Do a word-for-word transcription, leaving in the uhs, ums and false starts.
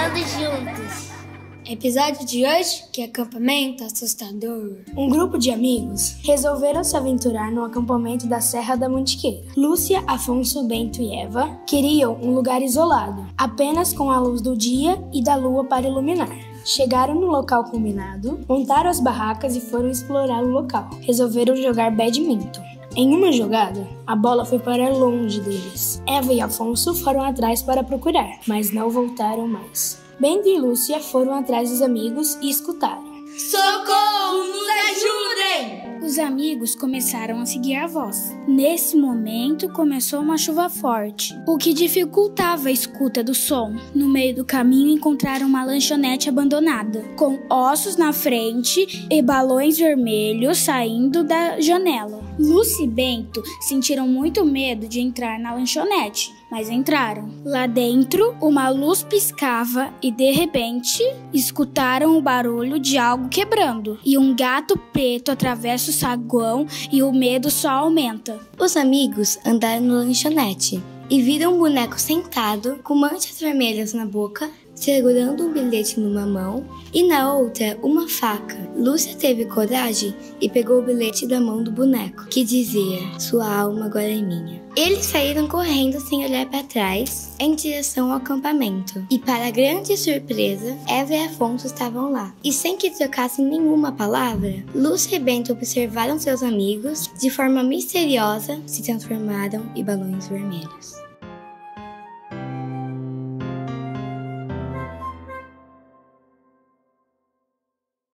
todos juntos. Episódio de hoje, que é acampamento assustador. Um grupo de amigos resolveram se aventurar no acampamento da Serra da Mantiqueira. Lúcia, Afonso, Bento e Eva queriam um lugar isolado, apenas com a luz do dia e da lua para iluminar. Chegaram no local combinado, montaram as barracas e foram explorar o local. Resolveram jogar badminton. Em uma jogada, a bola foi para longe deles. Eva e Afonso foram atrás para procurar, mas não voltaram mais. Bento e Lúcia foram atrás dos amigos e escutaram. Socorro, nos ajudem! Os amigos começaram a seguir a voz. Nesse momento, começou uma chuva forte, o que dificultava a escuta do som. No meio do caminho, encontraram uma lanchonete abandonada, com ossos na frente e balões vermelhos saindo da janela. Lúcia e Bento sentiram muito medo de entrar na lanchonete, mas entraram. Lá dentro, uma luz piscava e, de repente, escutaram o barulho de algo quebrando. E um gato preto atravessa o saguão e o medo só aumenta. Os amigos andaram na lanchonete e viram um boneco sentado com manchas vermelhas na boca, segurando um bilhete numa mão e na outra uma faca. Lúcia teve coragem e pegou o bilhete da mão do boneco, que dizia: "Sua alma agora é minha". Eles saíram correndo sem olhar para trás, em direção ao acampamento. E para grande surpresa, Eva e Afonso estavam lá. E sem que trocassem nenhuma palavra, Lúcia e Bento observaram seus amigos, de forma misteriosa, se transformaram em balões vermelhos.